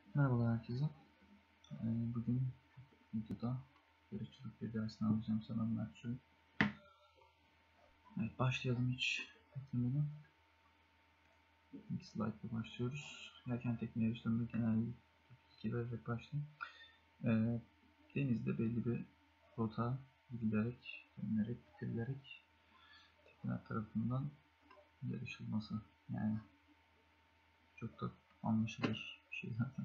Merhabalar herkese. Bugün videoda yarışçılık bir dersini alacağım. Sanırım Mert'ü. Evet, başlayalım hiç beklemeden. İlk slide'la başlıyoruz. Yelken tekne yarışlarında genelde bilgi vererek başlayayım. Denizde belli bir rota gidilerek, dönülerek, bitirilerek tekneler tarafından yarışılması. Yani çok da anlaşılır bir şey zaten.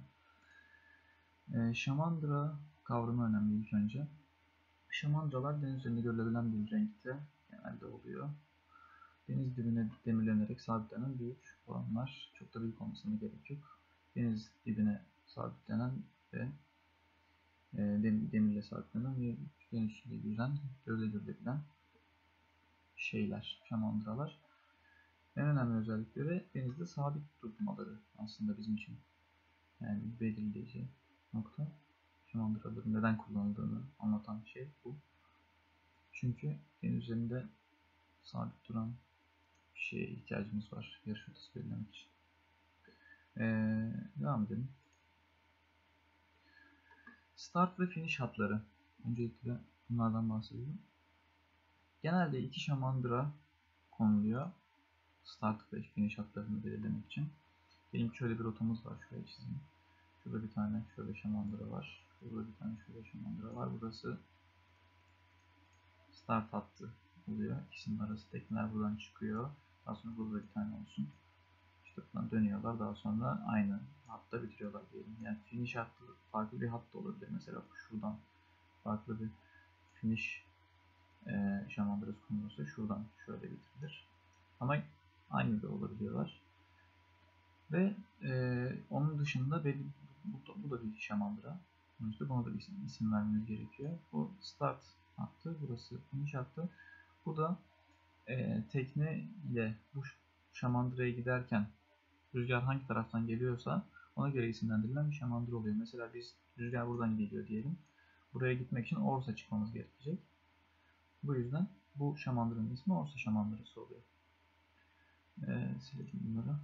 Şamandıra kavramı önemli ilk önce. Şamandıralar deniz üzerinde görülebilen bir renkte genelde oluyor. Deniz dibine demirlenerek sabitlenen büyük olanlar, çok da büyük olmasına gerek yok. Deniz dibine sabitlenen ve demirle sabitlenen ve deniz üstünde yüzen, gövde görülebilen şeyler, şamandıralar. En önemli özellikleri denizde sabit durmaları aslında bizim için. Yani belirleyici nokta. Şamandıraların neden kullanıldığını anlatan şey bu. Çünkü deniz üzerinde sabit duran bir şeye ihtiyacımız var yarış rotası belirlemek için. Devam edelim. Start ve finish hatları. Öncelikle bunlardan bahsedelim. Genelde iki şamandıra konuluyor. Start ve finish hatlarını belirlemek için. Diyelim ki şöyle bir rotamız var. Şuraya çizeyim. Şurada bir tane şöyle şamandıra var. Şurada bir tane şöyle şamandıra var. Burası start hattı oluyor. İkisinin arası tekneler buradan çıkıyor. Daha sonra burada bir tane olsun. İşte buradan dönüyorlar. Daha sonra aynı hatta bitiriyorlar diyelim. Yani finish hattı farklı bir hat da olabilir. Mesela şuradan farklı bir finish şamandırası konulursa şuradan şöyle bitirilir. Ama aynı da olabiliyorlar. Ve onun dışında bu da bir şamandıra. Sonuçta buna da bir isim vermemiz gerekiyor. Bu start hattı, burası finish hattı. Bu da tekne ile bu şamandıraya giderken rüzgar hangi taraftan geliyorsa ona göre isimlendirilen bir şamandıra oluyor. Mesela biz rüzgar buradan geliyor diyelim. Buraya gitmek için Orsa çıkmamız gerekecek. Bu yüzden bu şamandıranın ismi Orsa şamandırası oluyor. Silelim bunları.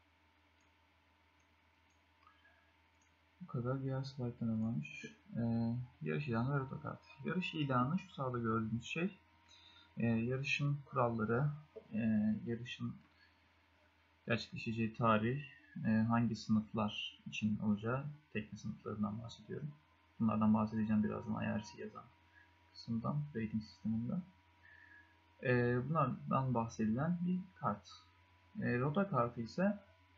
Bu kadar. Diğer slide'da ne varmış? Yarış ilanı ve rota kartı. Yarış ilanı şu sağda gördüğünüz şey. Yarışın kuralları, yarışın gerçekleşeceği tarih, hangi sınıflar için olacağı, tekne sınıflarından bahsediyorum. Bunlardan bahsedeceğim birazdan IRC yazan kısımdan, rating sisteminden. Bunlardan bahsedilen bir kart. Rota kartı ise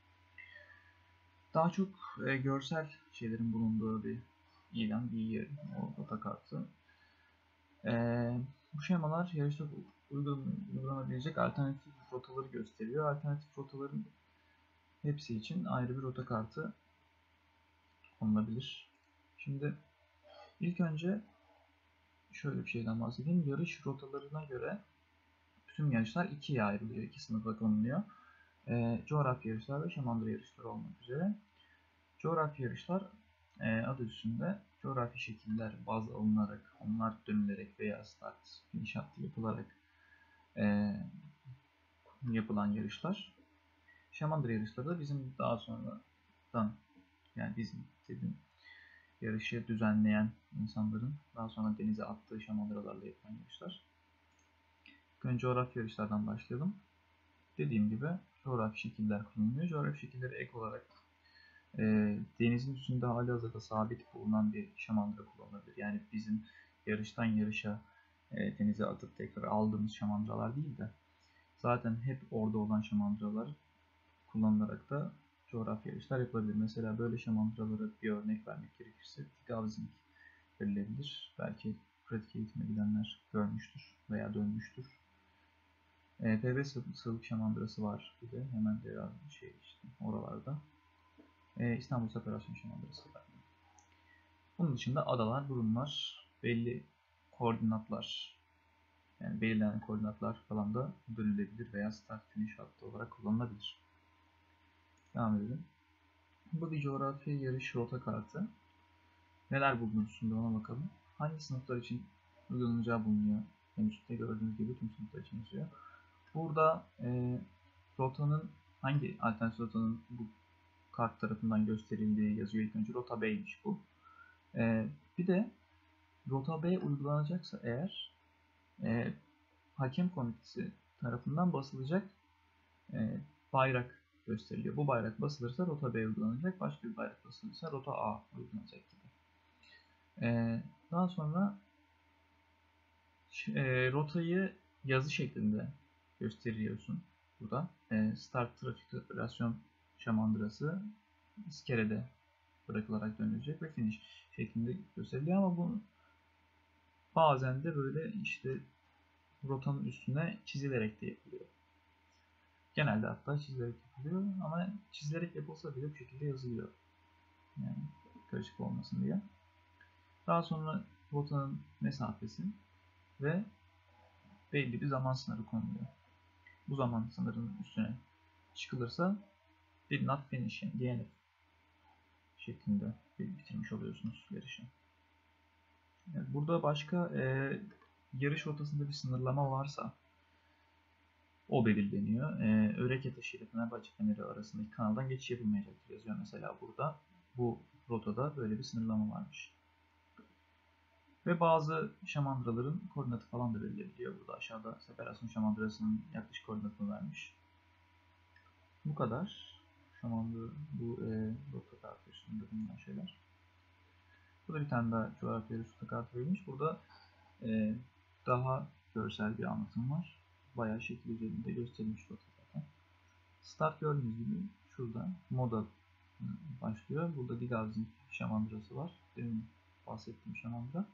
daha çok görsel şeylerin bulunduğu bir ilan, bir yer, o rota kartı. Bu şemalar yarışta uygulanabilecek alternatif rotaları gösteriyor. Alternatif rotaların hepsi için ayrı bir rota kartı konulabilir. Şimdi ilk önce şöyle bir şeyden bahsedeyim. Yarış rotalarına göre tüm yarışlar ikiye ayrılıyor, iki sınıfa konuluyor. Coğrafya yarışlar ve şamandıra yarışları olmak üzere. Coğrafya yarışlar adı üstünde coğrafi şekiller baz alınarak, onlar dönülerek veya start finish hattı yapılarak yapılan yarışlar. Şamandıra yarışları da bizim daha sonradan, yani bizim dediğim yarışı düzenleyen insanların daha sonra denize attığı şamandıralarla yapılan yarışlar. Önce coğrafi yarışlardan başlayalım. Dediğim gibi coğrafi şekiller kullanılıyor. Coğrafi şekilleri ek olarak denizin üstünde halihazırda sabit bulunan bir şamandıra kullanılabilir. Yani bizim yarıştan yarışa denize atıp tekrar aldığımız şamandıralar değil de zaten hep orada olan şamandıralar kullanılarak da coğrafi yarışlar yapılabilir. Mesela böyle şamandıralara bir örnek vermek gerekirse Gaussing verilebilir. Belki pratik eğitime gidenler görmüştür veya dönmüştür. PB Sıvık şamandırası var bir de hemen işte oralarda. İstanbul Separasyon şamandırası var. Bunun dışında adalar, burunlar, belli koordinatlar, yani belirlenen koordinatlar falan da bölünebilir veya start finish hattı olarak kullanılabilir. Devam edelim. Bu bir coğrafi yarış rota kartı. Neler bulunur üstünde ona bakalım. Hangi sınıflar için uygulanacağı bulunuyor. En üstte gördüğünüz gibi tüm sınıflar için yazıyor. Burada rotanın hangi alternatif rotanın bu kart tarafından gösterildiği yazıyor ilk önce. Rota B'ymiş bu. Bir de Rota B uygulanacaksa eğer hakem komitesi tarafından basılacak bayrak gösteriliyor. Bu bayrak basılırsa Rota B uygulanacak. Başka bir bayrak basılırsa Rota A uygulanacak gibi. Daha sonra rotayı yazı şeklinde gösteriyorsun burada. Start trafik operasyon şamandırası iskelede bırakılarak dönülecek ve finish şeklinde gösteriliyor ama bu bazen de böyle işte rotanın üstüne çizilerek de yapılıyor. Genelde hatta çizilerek yapılıyor ama çizilerek yapılsa bile bu şekilde yazılıyor. Yani karışık olmasın diye. Daha sonra rotanın mesafesi ve belli bir zaman sınırı konuluyor. Bu zaman sınırının üstüne çıkılırsa did not finish yani DNF şeklinde bitirmiş oluyorsunuz yarışı. Yani burada başka yarış rotasında bir sınırlama varsa o belirleniyor. Öreke taşı ile Fenerbahçe Feneri arasındaki kanaldan geçiş yapılmayacaktır yazıyor mesela burada. Bu rotada böyle bir sınırlama varmış. Ve bazı şamandıraların koordinatı falan da belirleyebiliyor. Burada aşağıda separasyon şamandırasının yaklaşık koordinatını vermiş. Bu kadar. Şamandıra bu rota kartı üstünde bulunan şeyler. Burada bir tane daha coğrafya rota kartı verilmiş. Burada daha görsel bir anlatım var. Bayağı şekil üzerinde gösterilmiş rota zaten. Start gördüğünüz gibi şurada moda başlıyor. Burada Digazin şamandırası var. Demin bahsettiğim şamandıra.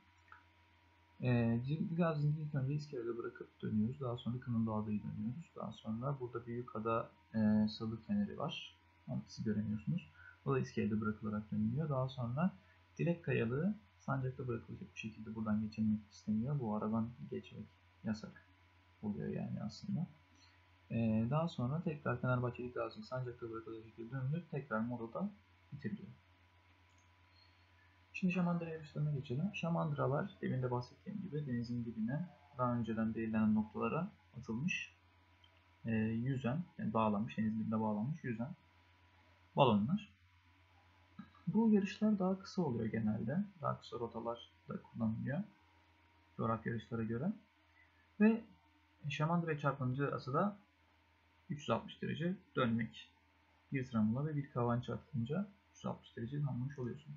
Digazin ilk önce iskelede bırakıp dönüyoruz. Daha sonra Kınılı Adayı dönüyoruz. Daha sonra burada Büyükada Salık Feneri var. Ama siz göremiyorsunuz. O da iskelede bırakılarak dönülüyor. Daha sonra Dilek Kayalığı sancakta bırakılacak bir şekilde buradan geçilmek isteniyor. Bu aradan geçmek yasak oluyor yani aslında. Daha sonra tekrar Fenerbahçe Digazin sancakta bırakılacak şekilde dönülüp tekrar modada bitiriliyor. Şimdi şamandıra yarışlarına geçelim. Şamandıralar demin de bahsettiğim gibi denizin dibine daha önceden belirlenen noktalara atılmış yüzen, yani bağlanmış, denizin dibine bağlanmış yüzen balonlar. Bu yarışlar daha kısa oluyor genelde. Daha kısa rotalar da kullanılıyor coğrafya yarışlara göre. Ve şamandıra çarpıncısı da 360 derece dönmek. Bir tramvayla ve bir kavan çarpınca 360 derece dönmüş oluyorsunuz.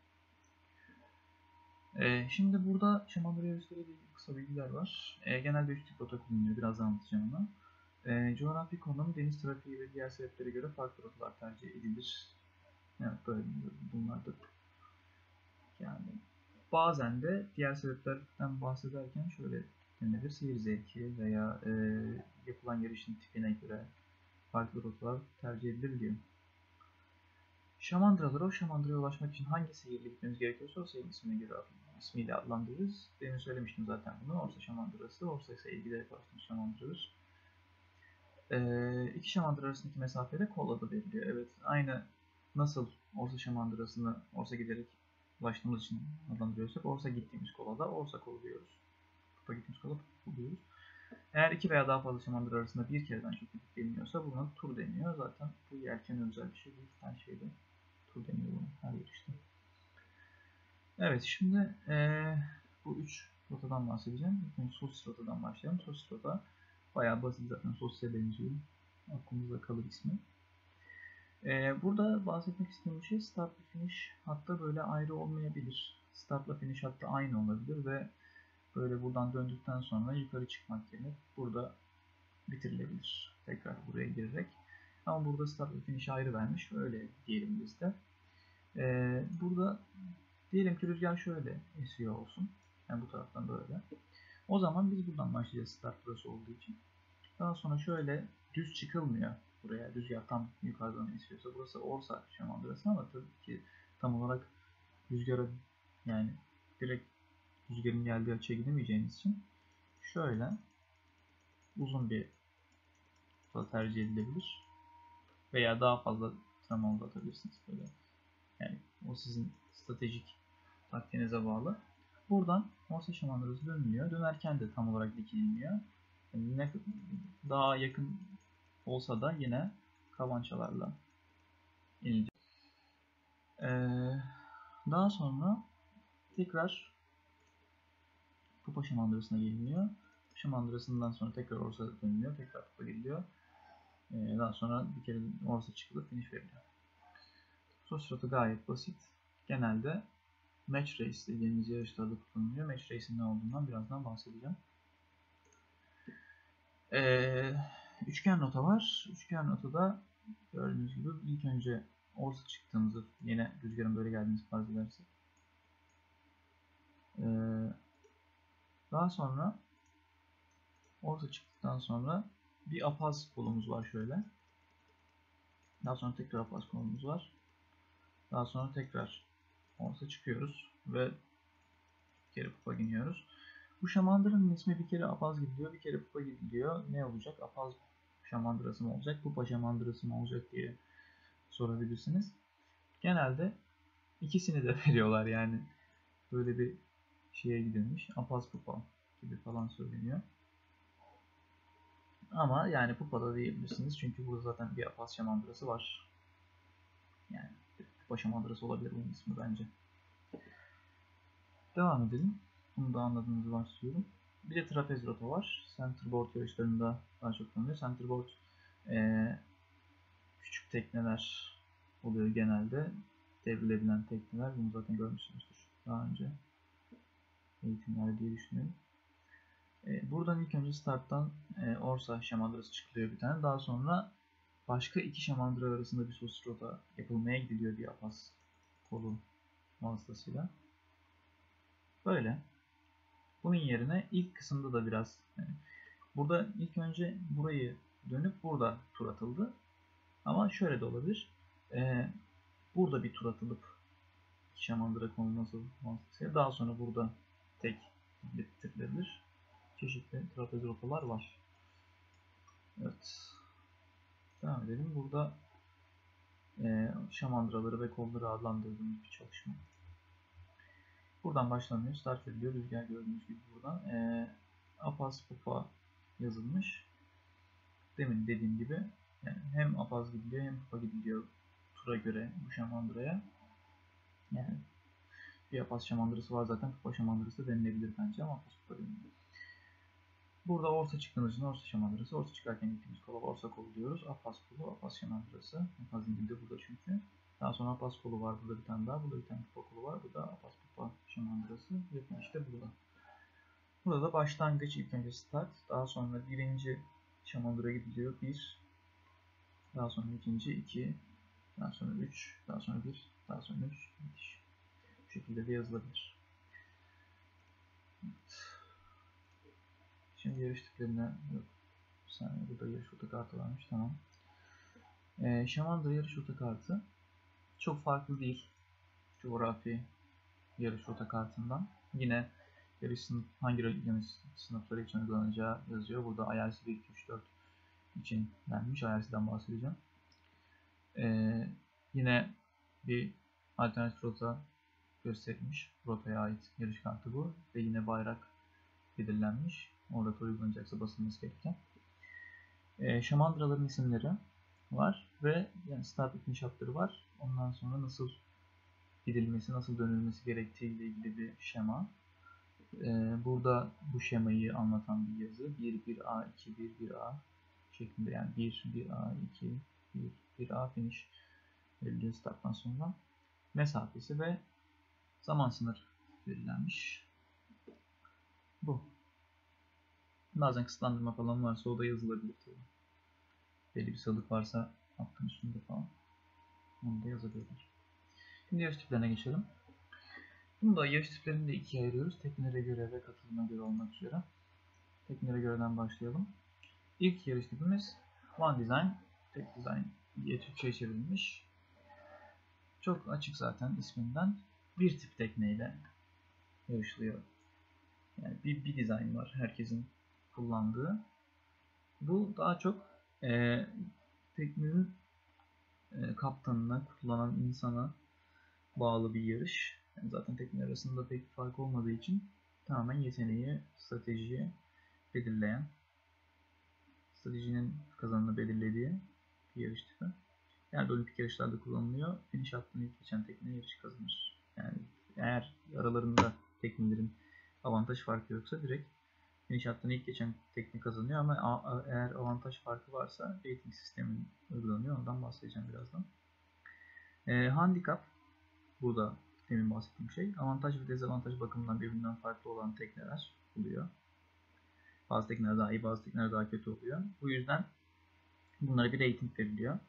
Şimdi burada şamandıra yarışları ile ilgili kısa bilgiler var. Genelde 3 tip rota kullanılıyor. Birazdan anlatacağım onu. Coğrafi konum, deniz trafiği ve diğer sebeplere göre farklı rotalar tercih edilir. Evet, böyle bunlardır. Yani bazen de diğer sebeplerden bahsederken şöyle denilebilir. Seyir zevki veya yapılan yarışın tipine göre farklı rotalar tercih edilebiliyor. Şamandıralar, o şamandıraya ulaşmak için hangi seyirle gitmemiz gerekiyorsa o seyirin ismiyle adlandırırız. Demin söylemiştim zaten bunu. Orsa şamandırası, Orsa ise giderek ulaştığımız şamandırılır. İki şamandıra arasındaki mesafede kol adı veriliyor. Evet, aynı nasıl Orsa şamandırasını Orsa giderek ulaştığımız için adlandırıyorsak Orsa gittiğimiz kola da Orsa kolu diyoruz. Kupa gittiğimiz kola kol diyoruz. Eğer iki veya daha fazla şamandıra arasında bir kereden çok gidip geliniyorsa buna tur deniyor. Zaten bu yelken özel bir şey. İki tane şeyde tur deniyor buna her yarışta. Evet, şimdi bu üç rotadan bahsedeceğim. İlk sosis rotadan başlayalım. Sosis rota bayağı basit zaten, sosise benziyor. Aklımızda kalır ismi. Burada bahsetmek istediğim şey start ve finish hatta böyle ayrı olmayabilir. Startla finish hatta aynı olabilir ve böyle buradan döndükten sonra yukarı çıkmak yerine burada bitirilebilir. Tekrar buraya girerek. Ama burada start ve finish ayrı vermiş. Öyle diyelim biz de. Burada diyelim ki rüzgar şöyle esiyor olsun. Yani bu taraftan böyle. O zaman biz buradan başlayacağız start burası olduğu için. Daha sonra şöyle düz çıkılmıyor buraya. Rüzgar tam yukarıdan esiyorsa burası Orsa şamandırası ama tabii ki tam olarak rüzgara yani direkt rüzgarın geldiği açıya gidemeyeceğiniz için şöyle uzun bir rota tercih edilebilir. Veya daha fazla tramvay atabilirsiniz böyle. Yani o sizin stratejik taktiğinize bağlı. Buradan Orsa şamandırası dönülüyor. Dönerken de tam olarak dikilmiyor. Yani ne daha yakın olsa da yine kavançalarla inilecek. Daha sonra tekrar kupa şamandırasına geliniyor. Şamandırasından sonra tekrar orsa dönülüyor. Tekrar kupa geliyor. Daha sonra bir kere orsa çıkılıp finish veriliyor. Sosratı gayet basit. Genelde Match Race dediğimiz yarışlarda kullanılıyor. Match Race'in ne olduğundan birazdan bahsedeceğim. Üçgen nota var. Üçgen notada gördüğünüz gibi ilk önce orsa çıktığımızı, yine rüzgarın böyle geldiğimizi farz edersek. Daha sonra orta çıktıktan sonra bir apaz kolumuz var şöyle. Daha sonra tekrar apaz kolumuz var. Daha sonra tekrar orta çıkıyoruz ve bir kere pupa giniyoruz. Bu şamandıranın ismi bir kere apaz gidiliyor, bir kere pupa gidiliyor. Ne olacak? Apaz şamandırası mı olacak, pupa şamandırası mı olacak diye sorabilirsiniz. Genelde ikisini de veriyorlar yani. Böyle bir şeye gidilmiş. Apaz pupa gibi falan söyleniyor. Ama yani pupa da diyebilirsiniz. Çünkü burada zaten bir apaz şamandırası var. Yani pupa şamandırası olabilir bunun ismi bence. Devam edelim. Bunu da anladığınızı varsayıyorum. Bir de trapez rota var. Centerboard yarışlarında daha çok kullanılıyor. Centerboard küçük tekneler oluyor genelde. Devrilebilen tekneler. Bunu zaten görmüşsünüzdür daha önce eğitimlerde diye düşünüyorum. Buradan ilk önce starttan orsa şamandırası çıkılıyor bir tane. Daha sonra başka iki şamandıra arasında bir sosis rota yapılmaya gidiliyor bir apaz kolu vasıtasıyla. Böyle. Bunun yerine ilk kısımda da biraz burada ilk önce burayı dönüp burada tur atıldı. Ama şöyle de olabilir. Burada bir tur atılıp şamandıra konulması vasıtasıyla daha sonra burada tek bitirilebilir. Çeşitli trapez rotalar var. Evet. Devam edelim. Burada şamandıraları ve kolları adlandırdığımız bir çalışma. Buradan başlanıyor. Start ediliyor. Rüzgar gördüğünüz gibi buradan. Apaz pupa yazılmış. Demin dediğim gibi yani hem apaz gidiliyor hem pupa gidiliyor tura göre bu şamandıraya. Yani bir apaz şamandırası var zaten, pupa şamandırası denilebilir bence ama apaz pupa deniliyor. Burada orta çıktığımız için orta şamandırası, orta çıkarken gittiğimiz kola orta kolu diyoruz. Apaz kolu, apaz şamandırası. Apaz inildi burada çünkü. Daha sonra apaz kolu var burada bir tane daha. Burada bir tane pupa kolu var. Burada apaz pupa şamandırası. Ve işte burada. Burada da başlangıç, ilk önce start. Daha sonra birinci şamandıra gidiliyor. 1. Daha sonra ikinci 2. Daha sonra 3. Daha sonra 1. Daha sonra 3. Bitiş. Bu şekilde de yazılabilir. Evet. Şimdi yarış tiplerine yok. Bir saniye, burada yarış rota kartı varmış. Tamam. Şamandıra yarış rota kartı çok farklı değil coğrafi yarış rota kartından. Yine yarış hangi yarış sınıfları için uygulanacağı yazıyor. Burada IRC 1, 2, 3, 4 için denmiş. IRC'den bahsedeceğim. Yine bir alternatif rota gösterilmiş. Rotaya ait yarış kartı bu. Ve yine bayrak belirlenmiş. Orada uygulanacaksa basılması gereken. Şamandıraların isimleri var ve yani start ve finish hatları var. Ondan sonra nasıl gidilmesi, nasıl dönülmesi gerektiği ile ilgili bir şema. Burada bu şemayı anlatan bir yazı. 1-1A, 2-1-1A şeklinde, yani 1-1A, 2-1-1A finish veriliyor starttan sonra. Mesafesi ve zaman sınırı belirlenmiş. Bu. Bazen kısıtlandırma falan varsa o da yazılabilir tabii. Belli bir salık varsa hattın üstünde falan. Onu da yazabilir. Şimdi yarış tiplerine geçelim. Bunu da yarış tiplerini de ikiye ayırıyoruz. Teknelere göre ve katılıma göre olmak üzere. Teknelere göreden başlayalım. İlk yarış tipimiz One Design, Tek Design diye Türkçe'ye çevrilmiş. Çok açık zaten isminden. Bir tip tekneyle yarışılıyor. Yani bir dizayn var herkesin kullandığı. Bu daha çok teknenin kaptanına, kullanan insana bağlı bir yarış. Yani zaten tekne arasında pek bir fark olmadığı için tamamen yeteneği, stratejiyi belirleyen, stratejinin kazanını belirlediği bir yarış tipi. Genelde olimpik yarışlarda kullanılıyor. Finish hattını ilk geçen tekne yarışı kazanır. Yani eğer aralarında teknelerin avantaj farkı yoksa direkt finish hattını ilk geçen tekne kazanıyor ama eğer avantaj farkı varsa rating sistemi uygulanıyor. Ondan bahsedeceğim birazdan. Handicap burada demin bahsettiğim şey. Avantaj ve dezavantaj bakımından birbirinden farklı olan tekneler oluyor. Bazı tekneler daha iyi, bazı tekneler daha kötü oluyor. Bu yüzden bunlara bir rating veriliyor.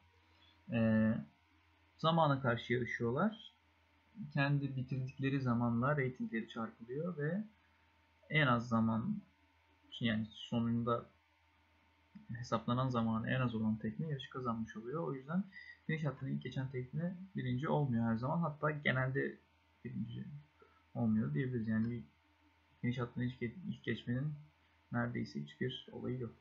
Zamana karşı yarışıyorlar. Kendi bitirdikleri zamanla ratingleri çarpılıyor ve en az zaman, yani sonunda hesaplanan zamanı en az olan tekne yarışı kazanmış oluyor. O yüzden finish hattını ilk geçen tekne birinci olmuyor her zaman. Hatta genelde birinci olmuyor diyebiliriz. Yani bir finish hattını ilk geçmenin neredeyse hiçbir olayı yok.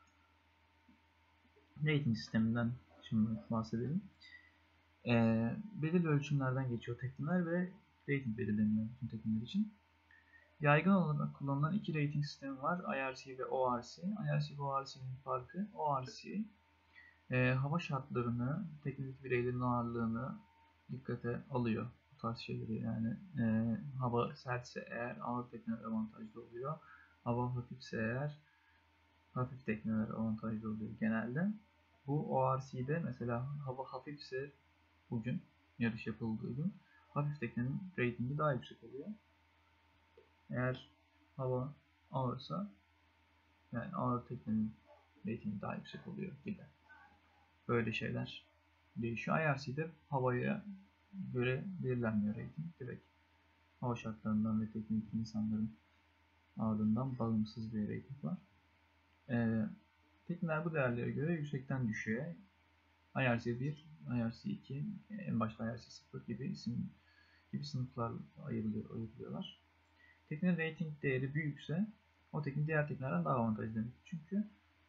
Rating sisteminden şimdi bahsedelim. Belirli ölçümlerden geçiyor tekneler ve rating belirleniyor bütün tekneler için. Yaygın olarak kullanılan iki rating sistemi var. IRC ve ORC. IRC ve ORC'nin farkı, ORC hava şartlarını, teknik bireylerin ağırlığını dikkate alıyor. Bu tarz şeyleri, yani hava sertse eğer ağır tekneler avantajlı oluyor. Hava hafifse eğer hafif tekneler avantajlı oluyor genelde. Bu ORC'de mesela hava hafifse bugün yarış yapıldığı gün hafif teknenin ratingi daha yüksek oluyor. Eğer hava ağırsa yani ağır teknenin ratingi daha yüksek oluyor gibi. Böyle şeyler değişiyor. IRC'de havaya göre belirlenmiyor rating. Direkt hava şartlarından ve teknik insanların ağırlığından bağımsız bir rating var. Tekneler bu değerlere göre yüksekten düşüyor. IRC 1, IRC 2, en başta IRC 0 gibi sınıflar ayırıyorlar. Teknenin rating değeri büyükse o tekne diğer teknelerden daha avantajlı demek. Çünkü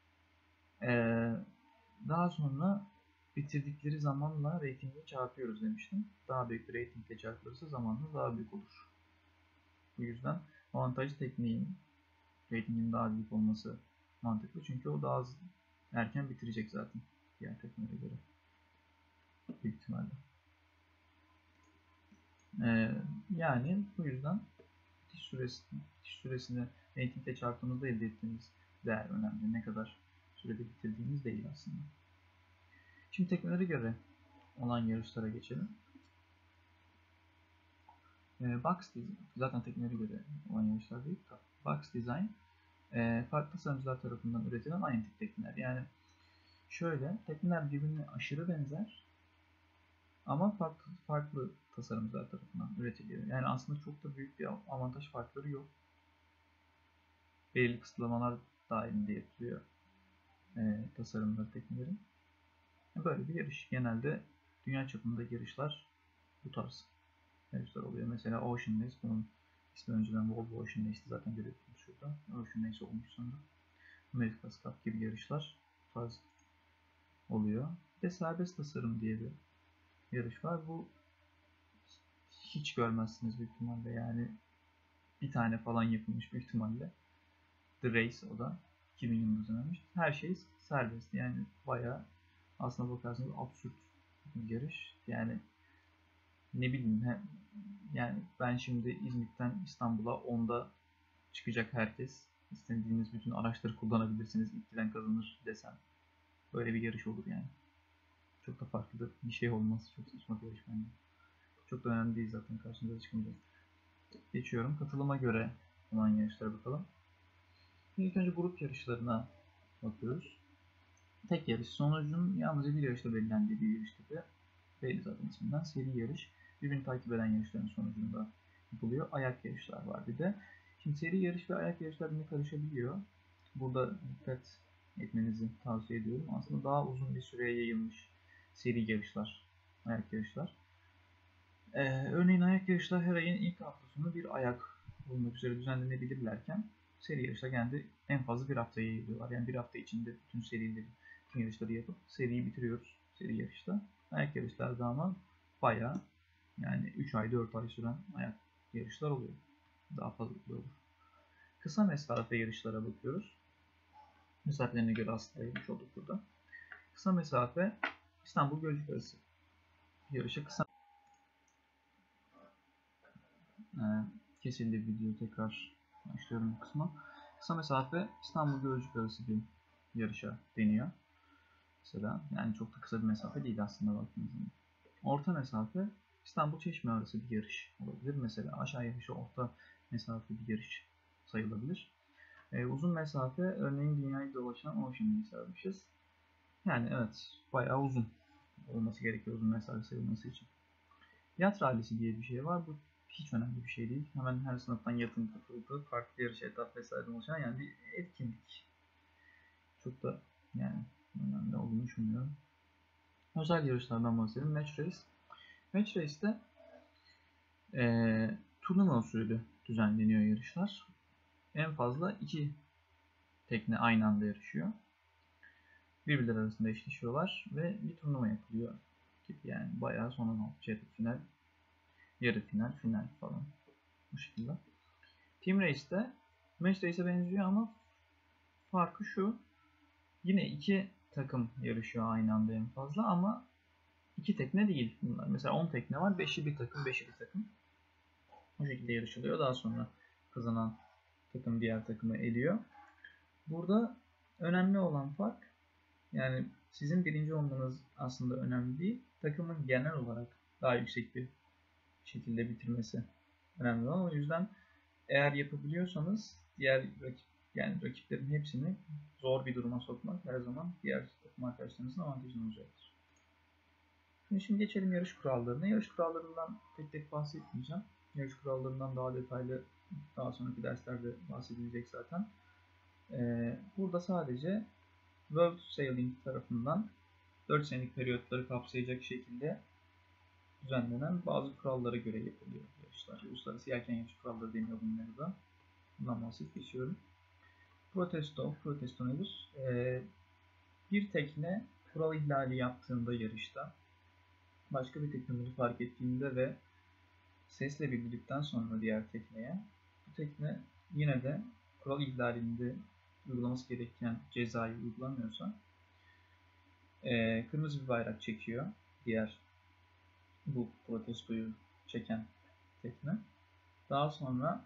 daha sonra bitirdikleri zamanla ratingi çarpıyoruz demiştim. Daha büyük bir ratingle çarpılırsa zamanla daha büyük olur. Bu yüzden avantajlı tekneğin ratingin daha büyük olması mantıklı. Çünkü o daha erken bitirecek zaten diğer teknelere göre. Büyük ihtimalle. Yani bu yüzden bitiş süresini ratingle çarptığımızda elde ettiğimiz değer önemli. Ne kadar sürede bitirdiğimiz değil aslında. Şimdi teknelere göre olan yarışlara geçelim. Box Design, zaten teknelere göre olan yarışlar değil. Box Design, farklı tasarımcılar tarafından üretilen aynı tip tekneler. Yani şöyle, tekneler birbirine aşırı benzer ama farklı tasarımcılar tarafından üretiliyor. Yani aslında çok da büyük bir avantaj farkları yok. Belirli kısıtlamalar dahilinde yapılıyor tasarımları teknelerin. Böyle bir yarış. Genelde dünya çapında yarışlar bu tarz yarışlar oluyor. Mesela Ocean Race, bunun ismi önceden Volvo Ocean Race'ti, zaten görüyorsunuz şurada. Ocean Race olmuş sonra. America's Cup gibi yarışlar bu tarz oluyor. Ve serbest tasarım diye bir yarış var. Bu hiç görmezsiniz büyük ihtimalle, yani bir tane falan yapılmış büyük ihtimalle. The Race, o da 2000 yılında düzenlenmiş. Her şey serbest, yani bayağı aslına bakarsanız absürt bir yarış. Yani ne bileyim, yani ben şimdi İzmit'ten İstanbul'a 10'da çıkacak herkes, istediğiniz bütün araçları kullanabilirsiniz, ilk giden kazanır desem, böyle bir yarış olur yani. Çok da farklı bir şey olmaz. Çok saçma bir yarış bence. Çok da önemli değil, zaten karşımıza çıkmayacak. Geçiyorum. Katılıma göre olan yarışlara bakalım. İlk önce grup yarışlarına bakıyoruz. Tek yarış. Sonucun yalnızca bir yarışta belirlendiği bir yarış tipi. Belli zaten isminden. Seri yarış. Birbirini takip eden yarışların sonucunda yapılıyor. Ayak yarışlar var bir de. Şimdi seri yarış ve ayak yarışlar birbirine karışabiliyor. Burada dikkat etmenizi tavsiye ediyorum. Aslında daha uzun bir süreye yayılmış seri yarışlar, ayak yarışlar. Örneğin ayak yarışlar her ayın ilk haftasında bir ayak olmak üzere düzenlenebilirlerken seri yarışlar genelde en fazla bir haftaya yayılıyorlar. Yani bir hafta içinde bütün yarışları yapıp seriyi bitiriyoruz seri yarışta. Ayak yarışlarda ama bayağı, yani 3 ay 4 ay süren ayak yarışlar oluyor. Daha fazla olur. Kısa mesafe yarışlara bakıyoruz. Mesafelerine göre aslında ayırmış olduk burada. Kısa mesafe İstanbul Gölcük arası yarışı kısa kesildi video, tekrar başlıyorum bu kısma. Kısa mesafe İstanbul Gölcük arası bir yarışa deniyor. Mesela yani çok da kısa bir mesafe değil aslında baktığınız zaman. Orta mesafe İstanbul Çeşme arası bir yarış olabilir. Mesela aşağı yarışı orta mesafe bir yarış sayılabilir. Uzun mesafe örneğin dünyayı dolaşan Ocean Race yazmışız. Yani evet, bayağı uzun olması gerekiyor uzun mesafe sayılması için. Yat rallisi diye bir şey var. Bu hiç önemli bir şey değil. Hemen her sınıftan yatın katıldığı farklı yarış etap vesaire oluşan yani bir etkinlik. Çok da yani önemli olduğunu düşünmüyorum. Özel yarışlardan bahsedelim. Match Race. Match Race'te turnuva usulü düzenleniyor yarışlar. En fazla 2 tekne aynı anda yarışıyor. Birbirleri arasında eşleşiyorlar ve bir turnuva yapılıyor gibi, yani bayağı son 16 çeyrek final, yarı final, final falan bu şekilde. Team Race'te Match Race'e benziyor ama farkı şu: yine 2 takım yarışıyor aynı anda en fazla ama 2 tekne değil bunlar. Mesela 10 tekne var, 5'i bir takım, 5'i bir takım. Bu şekilde yarışılıyor. Daha sonra kazanan takım diğer takımı eliyor. Burada önemli olan fark, yani sizin birinci olmanız aslında önemli değil. Takımın genel olarak daha yüksek bir şekilde bitirmesi önemli olan. O yüzden eğer yapabiliyorsanız diğer rakiplerin hepsini zor bir duruma sokmak her zaman diğer takım arkadaşlarınızın avantajını olacaktır. Şimdi geçelim yarış kurallarına. Yarış kurallarından tek tek bahsetmeyeceğim. Yarış kurallarından daha detaylı daha sonraki derslerde bahsedilecek zaten. Burada sadece World Sailing tarafından 4 senelik periyotları kapsayacak şekilde düzenlenen bazı kurallara göre yapılıyor yarışlar. Uluslararası yelken yarış kuralları deniyor bunları da. Bundan bahsedip geçiyorum. Protesto nedir? Bir tekne kural ihlali yaptığında yarışta, başka bir tekne bunu fark ettiğinde ve sesle bildirdikten sonra diğer tekneye, bu tekne yine de kural ihlalinde uygulaması gereken cezayı uygulamıyorsa kırmızı bir bayrak çekiyor diğer bu protestoyu çeken tekne. Daha sonra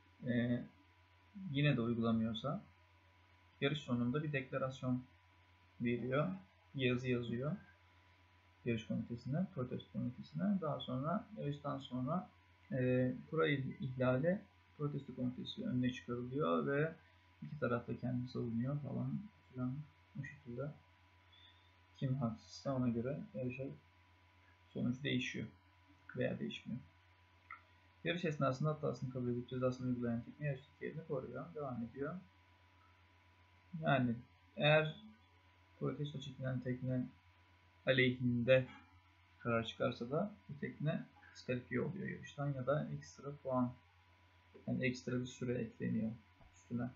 yine de uygulamıyorsa yarış sonunda bir deklarasyon veriyor. Bir yazı yazıyor yarış komitesine, protesto komitesine. Daha sonra yarıştan sonra kural ihlali protesto komitesi önüne çıkarılıyor ve iki taraf da kendini savunuyor falan filan, bu şekilde. Kim haksızsa ona göre yarışa sonuç değişiyor veya değişmiyor. Yarış esnasında hatasını kabul edip cezasını uygulayan tekne yarıştaki yerini koruyor, devam ediyor. Yani eğer protesto çekilen tekne aleyhinde karar çıkarsa da bu tekne diskalifiye oluyor yarıştan ya da ekstra puan, yani ekstra bir süre ekleniyor üstüne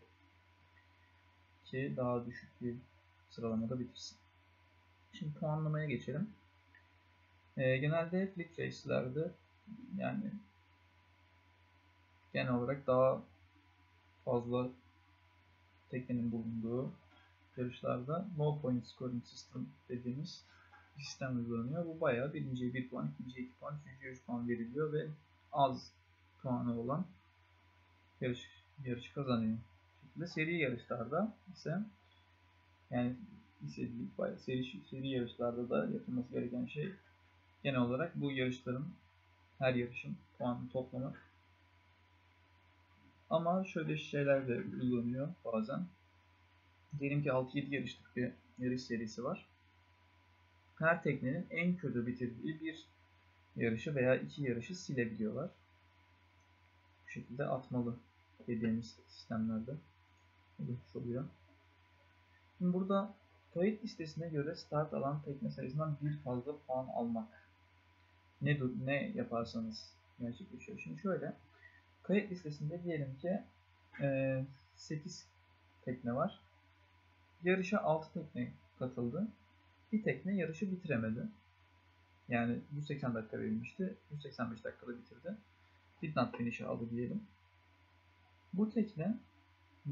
ki daha düşük bir sıralamada bitirsin. Şimdi puanlamaya geçelim. Genelde fleet race'lerde, yani genel olarak daha fazla teknenin bulunduğu yarışlarda no point scoring system dediğimiz bir sistem uygulanıyor. Bu bayağı birinciye 1 puan, ikinciye 2 puan, üçüncüye 3 puan veriliyor ve az puanı olan yarış kazanıyor. Bu şekilde seri yarışlarda ise, yani bayağı seri yarışlarda da yapılması gereken şey genel olarak bu yarışların, her yarışın puanını toplamak. Ama şöyle şeyler de uygulanıyor bazen. Diyelim ki 6-7 yarışlık bir yarış serisi var. Her teknenin en kötü bitirdiği bir yarışı veya 2 yarışı silebiliyorlar. Bu şekilde atmalı dediğimiz sistemlerde oluyor. Şimdi burada kayıt listesine göre start alan tekne sayısından bir fazla puan almak. Ne yaparsanız gerçekleşiyor. Şimdi şöyle, kayıt listesinde diyelim ki 8 tekne var. Yarışa 6 tekne katıldı. Bir tekne yarışı bitiremedi. Yani 180 dakika verilmişti. 185 dakikada bitirdi. Did not finish'e aldı diyelim. Bu tekne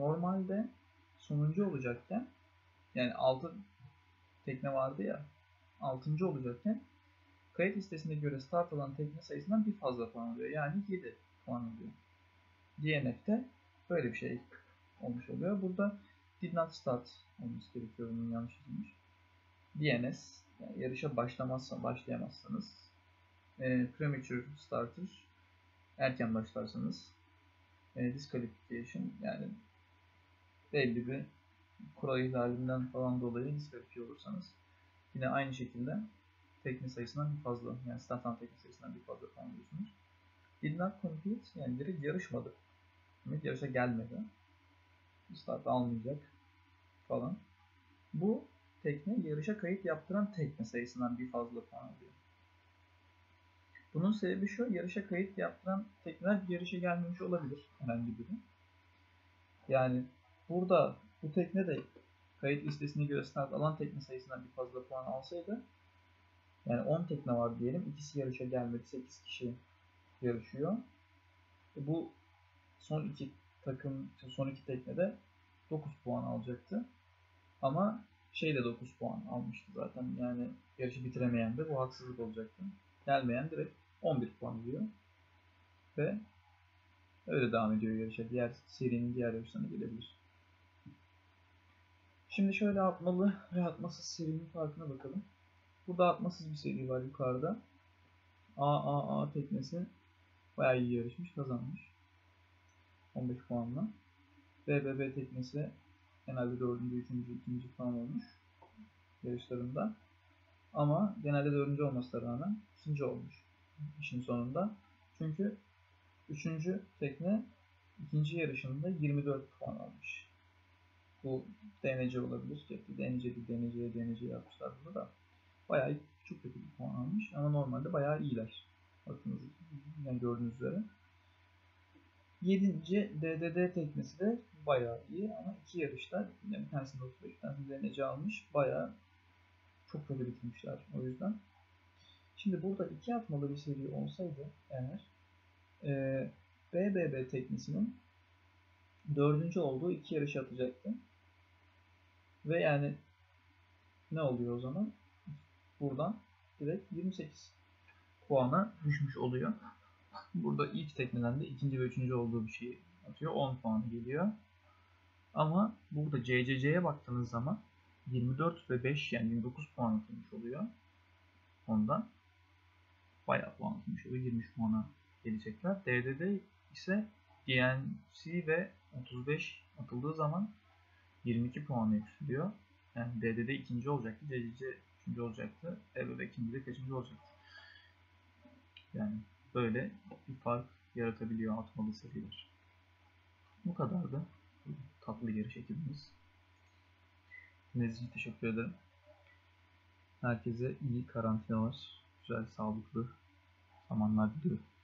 normalde sonuncu olacakken, yani 6 tekne vardı ya, 6. olacakken kayıt listesine göre start alan tekne sayısından bir fazla puan alıyor. Yani 7 puan alıyor. DNF'de böyle bir şey olmuş oluyor. Burada did not start olması gerekiyor. Bunun yanlış yazılmış. DNS, yani yarışa başlayamazsanız. Premature starter, erken başlarsanız. Disqualification, yani belli bir kural ihlalinden falan dolayı diskalifiye olursanız. Yine aynı şekilde tekne sayısından bir fazla, yani start alan tekne sayısından bir fazla puan alıyorsunuz. Did not compete, yani direkt yarışmadı. Yarışa gelmedi. Start almayacak falan. Bu tekne yarışa kayıt yaptıran tekne sayısından bir fazla puan alıyor. Bunun sebebi şu, yarışa kayıt yaptıran tekneler yarışa gelmemiş olabilir herhangi biri. Yani burada bu tekne de kayıt listesine göre start alan tekne sayısından bir fazla puan alsaydı, yani 10 tekne var diyelim, ikisi yarışa gelmedi, 8 kişi yarışıyor. Bu son iki teknede 9 puan alacaktı. Ama de 9 puan almıştı zaten. Yani yarışı bitiremeyen de bu haksızlık olacaktı. Gelmeyen direkt 11 puan alıyor. Ve öyle devam ediyor yarışa. Serinin diğer yarışlarına gelebilir. Şimdi şöyle atmalı ve atmasız serinin farkına bakalım. Burada atmasız bir seri var yukarıda. AAA teknesi bayağı iyi yarışmış, kazanmış. 15 puanla. BBB teknesi genelde 4. 3. 2. falan olmuş yarışlarında. Ama genelde 4. olmasına rağmen 2. olmuş işin sonunda. Çünkü 3. tekne 2. yarışında 24 puan almış. Bu DNC olabilir. DNC yapmışlar burada da. Bayağı çok kötü bir puan almış ama normalde bayağı iyiler. Bakınız, yani gördüğünüz üzere. 7. DDD teknesi de bayağı iyi ama 2 yarışta, yani bir tanesinde 35, bir tanesinde DNC almış. Bayağı çok kötü bitirmişler o yüzden. Şimdi burada 2 atmalı bir seri olsaydı eğer, BBB teknesinin 4. olduğu 2 yarış atacaktı. Ve yani ne oluyor o zaman? Buradan direkt 28 puana düşmüş oluyor. Burada ilk tekneden de 2. ve 3. olduğu bir şey atıyor. 10 puan geliyor. Ama burada CCC'ye baktığınız zaman 24 ve 5, yani 29 puan atılmış oluyor. Ondan bayağı puan atılmış oluyor. 23 puana gelecekler. DDD ise DNC ve 35 atıldığı zaman 22 puanı yükseliyor. Yani DDD 2. olacaktı, CCC 3. olacaktı, BBB 2. de kaçıncı olacaktı. Yani böyle bir fark yaratabiliyor atmalı seriler. Bu kadardı. Tatlı yarış ekibimiz. Dinlediğiniz için teşekkür ederim. Herkese iyi karantinalar, güzel, sağlıklı zamanlar diliyorum.